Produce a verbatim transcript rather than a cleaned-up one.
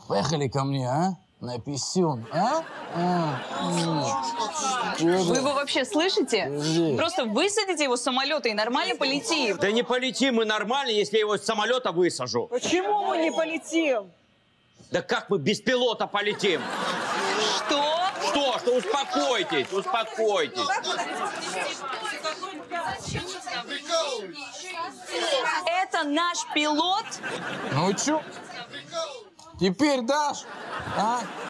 Поехали ко мне, а? На писюн, а? а? Вы его вообще слышите? Просто высадите его с самолета и нормально полетим. Да не полетим мы нормально, если я его с самолета высажу. Почему мы не полетим? Да как мы без пилота полетим? Что? Что? Что? Успокойтесь, успокойтесь. Это наш пилот? Ну и чё? Теперь дашь, а?